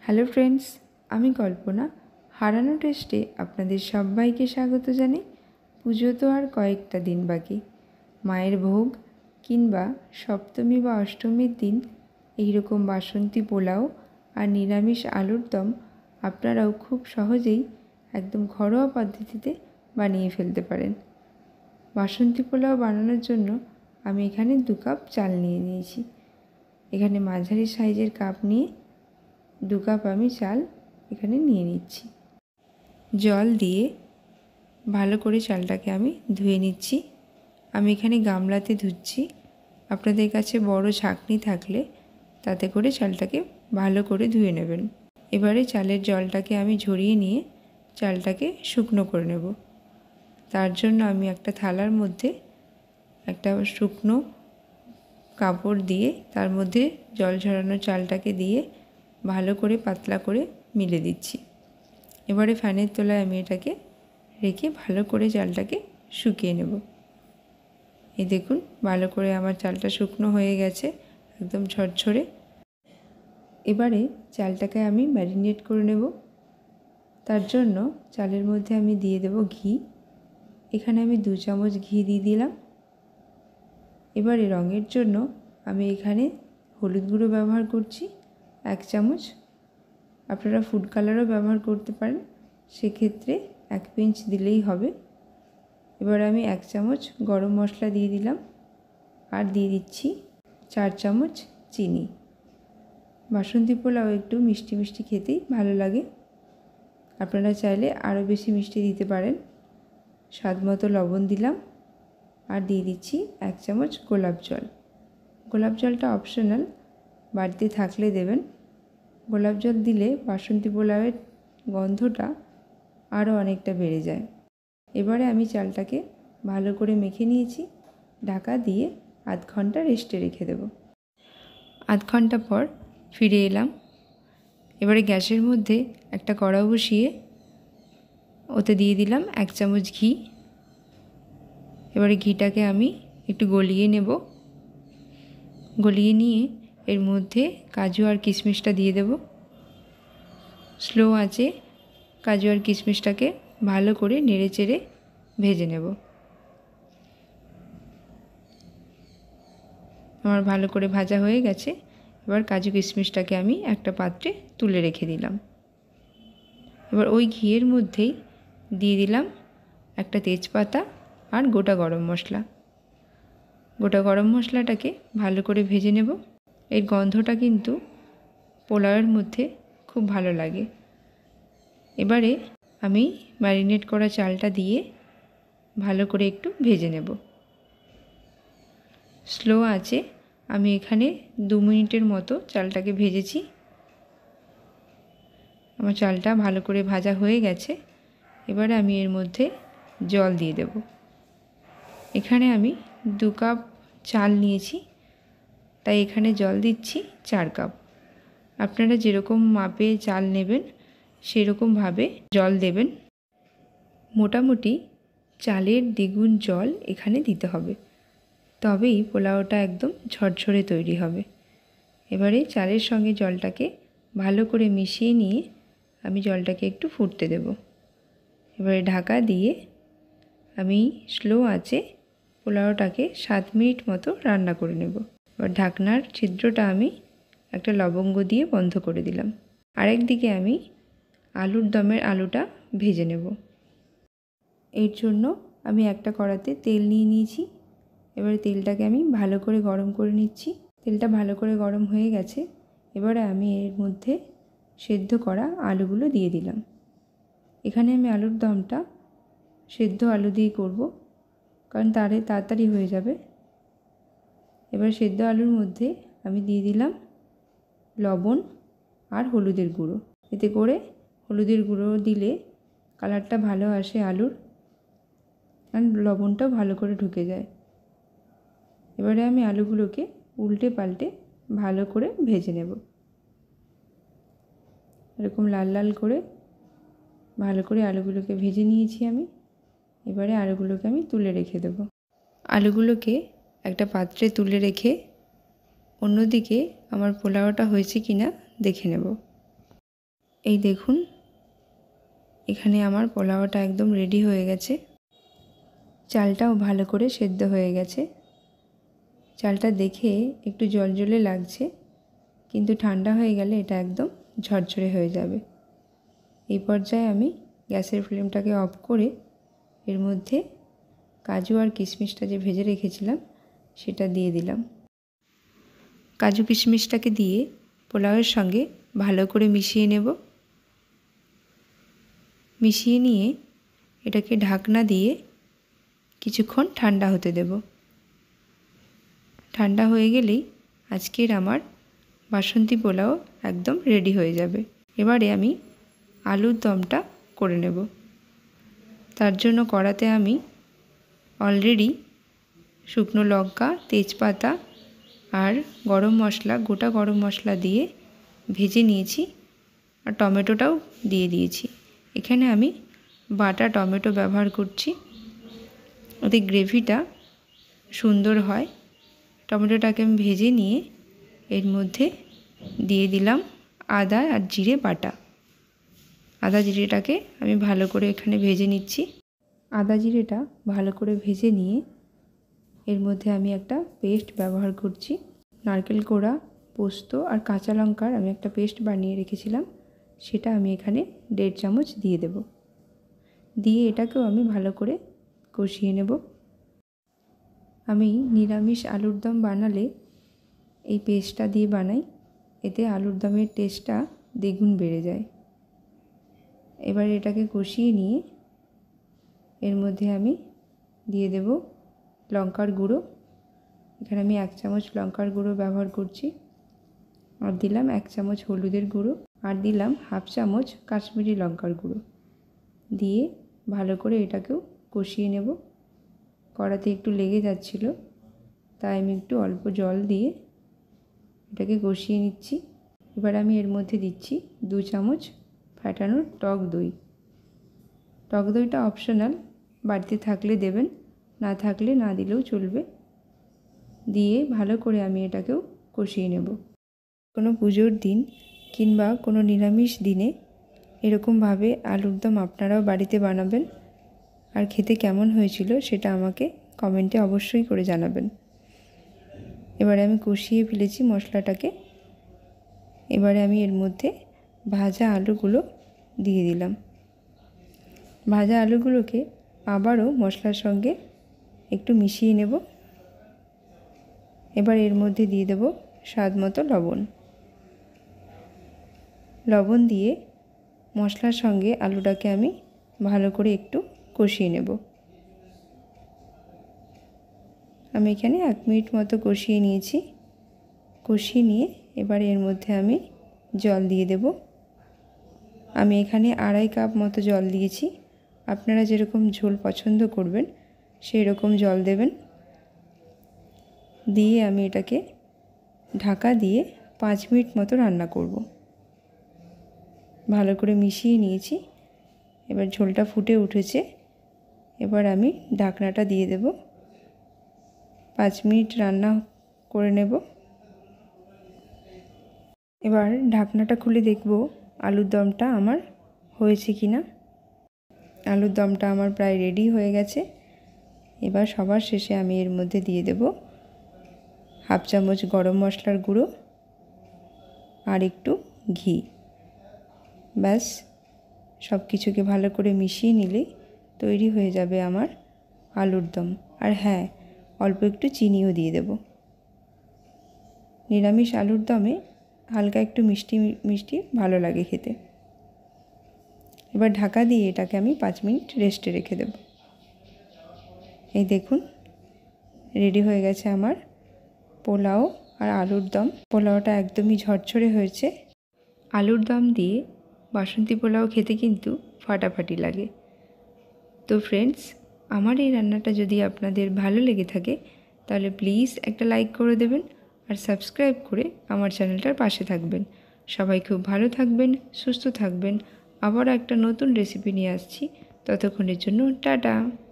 Hello friends, আমি কল্পনা। হারানো টেস্টে আপনাদের সবাইকে স্বাগত জানাই। পুজো তো আর কয়েকটা দিন বাকি। মায়ের ভোগ কিংবা সপ্তমী বা অষ্টমীর দিন এইরকম বাসন্তী পোলাও আর নিরামিষ আলুর দম আপনারাও খুব সহজেই একদম ঘরোয়া পদ্ধতিতে বানিয়ে ফেলতে পারেন। বাসন্তী পোলাও বানানোর জন্য আমি এখানে 2 কাপ চাল নিয়ে নিয়েছি। এখানে মাঝারি সাইজের কাপ নিয়ে 2 কাপ আমি চাল এখানে নিয়ে নিচ্ছি। জল দিয়ে ভালো করে চালটাকে আমি ধুয়ে নিচ্ছি। আমি এখানে গামলাতে ধুচ্ছি। আপনাদের কাছে বড় ছাঁকনি থাকলে তাতে করে চালটাকে ভালো করে ধুয়ে নেবেন। এবারে চালের জলটাকে আমি ঝরিয়ে নিয়ে চালটাকে শুকনো করে নেব। তার জন্য আমি একটা থালার মধ্যে একটা শুকনো কাপড় দিয়ে তার মধ্যে জল ঝরানো চালটাকে দিয়ে ভালো করে পাতলা করে মিলে দিচ্ছি। এবারে ফ্যানের তলায় আমি এটাকে রেখে ভালো করে চালটাকে শুকিয়ে নেব। এই দেখুন, ভালো করে আমার চালটা শুকনো হয়ে গেছে, একদম ঝরঝরে। এবারে চালটাকে আমি ম্যারিনেট করে নেব। তার জন্য চালের মধ্যে আমি দিয়ে দেব ঘি। এখানে আমি 2 চামচ ঘি দিয়ে দিলাম। এবারে রঙের জন্য আমি এখানে হলুদ গুঁড়ো ব্যবহার করছি 1 চামচ। আপনারা ফুড কালারও ব্যবহার করতে পারেন, সেক্ষেত্রে 1 পিঞ্চ দিলেই হবে। এবার আমি 1 চামচ গরম মশলা দিয়ে দিলাম আর দিয়ে দিচ্ছি 4 চামচ চিনি। বাসন্তী পোলাও একটু মিষ্টি মিষ্টি খেতেই ভালো লাগে। আপনারা চাইলে আরও বেশি মিষ্টি দিতে পারেন। স্বাদ মতো লবণ দিলাম আর দিয়ে দিচ্ছি 1 চামচ গোলাপ জল। গোলাপ জলটা অপশনাল, বাড়িতে থাকলে দেবেন। গোলাপ জল দিলে বাসন্তী পোলাওয়ের গন্ধটা আরও অনেকটা বেড়ে যায়। এবারে আমি চালটাকে ভালো করে মেখে নিয়েছি। ঢাকা দিয়ে আধ ঘন্টা রেস্টে রেখে দেব। আধ ঘন্টা পর ফিরে এলাম। এবারে গ্যাসের মধ্যে একটা কড়া বসিয়ে ওতে দিয়ে দিলাম 1 চামচ ঘি। এবারে ঘিটাকে আমি একটু গলিয়ে নেব। গলিয়ে নিয়ে এর মধ্যে কাজু আর কিশমিশটা দিয়ে দেব। স্লো আঁচে কাজু আর কিশমিশটাকে ভালো করে নেড়েচেড়ে ভেজে নেব। আমার ভালো করে ভাজা হয়ে গেছে। এবার কাজু কিশমিশটাকে আমি একটা পাত্রে তুলে রেখে দিলাম। এবার ওই ঘিয়ের মধ্যেই দিয়ে দিলাম একটা তেজপাতা আর গোটা গরম মশলা। গোটা গরম মশলাটাকে ভালো করে ভেজে নেব। এর গন্ধটা কিন্তু পোলাওয়ের মধ্যে খুব ভালো লাগে। এবারে আমি ম্যারিনেট করা চালটা দিয়ে ভালো করে একটু ভেজে নেব। স্লো আঁচে আমি এখানে 2 মিনিটের মতো চালটাকে ভেজেছি। আমার চালটা ভালো করে ভাজা হয়ে গেছে। এবারে আমি এর মধ্যে জল দিয়ে দেব। এখানে আমি 2 কাপ চাল নিয়েছি, তাই এখানে জল দিচ্ছি 4 কাপ। আপনারা যেরকম মাপে চাল নেবেন সেরকমভাবে জল দেবেন। মোটামুটি চালের দ্বিগুণ জল এখানে দিতে হবে, তবেই পোলাওটা একদম ঝরঝরে তৈরি হবে। এবারে চালের সঙ্গে জলটাকে ভালো করে মিশিয়ে নিয়ে আমি জলটাকে একটু ফুটতে দেব। এবারে ঢাকা দিয়ে আমি স্লো আঁচে পোলাওটাকে 7 মিনিট মতো রান্না করে নেব। এবার ঢাকনার ছিদ্রটা আমি একটা লবঙ্গ দিয়ে বন্ধ করে দিলাম। আরেকদিকে আমি আলুর দমের আলুটা ভেজে নেব। এর জন্য আমি একটা কড়াতে তেল নিয়ে নিয়েছি। এবারে তেলটাকে আমি ভালো করে গরম করে নিচ্ছি। তেলটা ভালো করে গরম হয়ে গেছে। এবারে আমি এর মধ্যে সেদ্ধ করা আলুগুলো দিয়ে দিলাম। এখানে আমি আলুর দমটা সেদ্ধ আলু দিয়ে করব, কারণ তাড়াতাড়ি হয়ে যাবে। এবার সেদ্ধ আলুর মধ্যে আমি দিয়ে দিলাম লবণ আর হলুদের গুঁড়ো। এতে করে হলুদের গুঁড়ো দিলে কালারটা ভালো আসে আলুর, আর লবণটাও ভালো করে ঢুকে যায়। এবারে আমি আলুগুলোকে উল্টে পাল্টে ভালো করে ভেজে নেব। এরকম লাল লাল করে ভালো করে আলুগুলোকে ভেজে নিয়েছি আমি। এবারে আলুগুলোকে আমি তুলে রেখে দেব। আলুগুলোকে একটা পাত্রে তুলে রেখে অন্যদিকে আমার পোলাওটা হয়েছে কিনা দেখে নেব। এই দেখুন এখানে আমার পোলাওটা একদম রেডি হয়ে গেছে। চালটাও ভালো করে সেদ্ধ হয়ে গেছে। চালটা দেখে একটু জলজলে লাগছে, কিন্তু ঠান্ডা হয়ে গেলে এটা একদম ঝরঝরে হয়ে যাবে। এই পর্যায়ে আমি গ্যাসের ফ্লেমটাকে অফ করে এর মধ্যে কাজু আর কিশমিশটা যে ভেজে রেখেছিলাম সেটা দিয়ে দিলাম। কাজু কিশমিশটাকে দিয়ে পোলাওয়ের সঙ্গে ভালো করে মিশিয়ে নেব। মিশিয়ে নিয়ে এটাকে ঢাকনা দিয়ে কিছুক্ষণ ঠান্ডা হতে দেব। ঠান্ডা হয়ে গেলেই আজকের আমার বাসন্তী পোলাও একদম রেডি হয়ে যাবে। এবারে আমি আলুর দমটা করে নেব। তার জন্য কড়াতে আমি অলরেডি শুকনো লঙ্কা, তেজপাতা আর গরম মশলা, গোটা গরম মশলা দিয়ে ভেজে নিয়েছি, আর টমেটোটাও দিয়ে দিয়েছি। এখানে আমি বাটা টমেটো ব্যবহার করছি, ওতে গ্রেভিটা সুন্দর হয়। টমেটোটাকে আমি ভেজে নিয়ে এর মধ্যে দিয়ে দিলাম আদা আর জিরে বাটা। আদা জিরেটাকে আমি ভালো করে এখানে ভেজে নিচ্ছি। আদা জিরেটা ভালো করে ভেজে নিয়ে এর মধ্যে আমি একটা পেস্ট ব্যবহার করছি। নারকেল কোড়া, পোস্ত আর কাঁচা লঙ্কার আমি একটা পেস্ট বানিয়ে রেখেছিলাম, সেটা আমি এখানে 1.5 চামচ দিয়ে দেব। দিয়ে এটাকেও আমি ভালো করে কষিয়ে নেব। আমি নিরামিষ আলুর দম বানালে এই পেস্টটা দিয়ে বানাই, এতে আলুর দমের টেস্টটা দ্বিগুণ বেড়ে যায়। এবার এটাকে কষিয়ে নিয়ে এর মধ্যে আমি দিয়ে দেব লঙ্কার গুঁড়ো। এখানে আমি 1 চামচ লঙ্কার গুঁড়ো ব্যবহার করছি, আর দিলাম 1 চামচ হলুদের গুঁড়ো, আর দিলাম 1/2 চামচ কাশ্মীরি লঙ্কার গুঁড়ো। দিয়ে ভালো করে এটাকেও কষিয়ে নেব। কড়াতে একটু লেগে যাচ্ছিল, তাই আমি একটু অল্প জল দিয়ে এটাকে কষিয়ে নিচ্ছি। এবার আমি এর মধ্যে দিচ্ছি 2 চামচ ফ্যাটানো টক দই। টক দইটা অপশনাল, বাড়িতে থাকলে দেবেন, না থাকলে না দিলেও চলবে। দিয়ে ভালো করে আমি এটাকেও কষিয়ে নেব। কোনো পুজোর দিন কিংবা কোনো নিরামিষ দিনে এরকমভাবে আলুর দম আপনারাও বাড়িতে বানাবেন, আর খেতে কেমন হয়েছিল সেটা আমাকে কমেন্টে অবশ্যই করে জানাবেন। এবারে আমি কষিয়ে ফেলেছি মশলাটাকে। এবারে আমি এর মধ্যে ভাজা আলুগুলো দিয়ে দিলাম। ভাজা আলুগুলোকে আবারও মশলার সঙ্গে একটু মিশিয়ে নেব। এবার এর মধ্যে দিয়ে দেব স্বাদ মতো লবণ। লবণ দিয়ে মশলার সঙ্গে আলুটাকে আমি ভালো করে একটু কষিয়ে নেব। আমি এখানে 1 মিনিট মতো কষিয়ে নিয়েছি। কষিয়ে নিয়ে এবার এর মধ্যে আমি জল দিয়ে দেব। আমি এখানে 2.5 কাপ মতো জল দিয়েছি। আপনারা যেরকম ঝোল পছন্দ করবেন সেই রকম জল দেবেন। দিয়ে আমি এটাকে ঢাকা দিয়ে 5 মিনিট মতো রান্না করব। ভালো করে মিশিয়ে নিয়েছি। এবার ঝোলটা ফুটে উঠেছে। এবার আমি ঢাকনাটা দিয়ে দেব। 5 মিনিট রান্না করে নেব। এবার ঢাকনাটা খুলে দেখব আলুর দমটা আমার হয়েছে কিনা। আলুর দমটা আমার প্রায় রেডি হয়ে গেছে। এবার সবার শেষে আমি এর মধ্যে দিয়ে দেব 1/2 চামচ গরম মশলার গুঁড়ো আর একটু ঘি। ব্যাস, সব কিছুকে ভালো করে মিশিয়ে নিলেই তৈরি হয়ে যাবে আমার আলুর দম। আর হ্যাঁ, অল্প একটু চিনিও দিয়ে দেব। নিরামিষ আলুর দমে হালকা একটু মিষ্টি মিষ্টি ভালো লাগে খেতে। এবার ঢাকা দিয়ে এটাকে আমি 5 মিনিট রেস্টে রেখে দেব। এই দেখুন রেডি হয়ে গেছে আমার পোলাও আর আলুর দম। পোলাওটা একদমই ঝরঝরে হয়েছে। আলুর দম দিয়ে বাসন্তী পোলাও খেতে কিন্তু ফাটাফাটি লাগে। তো ফ্রেন্ডস, আমার এই রান্নাটা যদি আপনাদের ভালো লেগে থাকে তাহলে প্লিজ একটা লাইক করে দেবেন, আর সাবস্ক্রাইব করে আমার চ্যানেলটার পাশে থাকবেন। সবাই খুব ভালো থাকবেন, সুস্থ থাকবেন। আবার একটা নতুন রেসিপি নিয়ে আসছি। ততক্ষণের জন্য টাটা।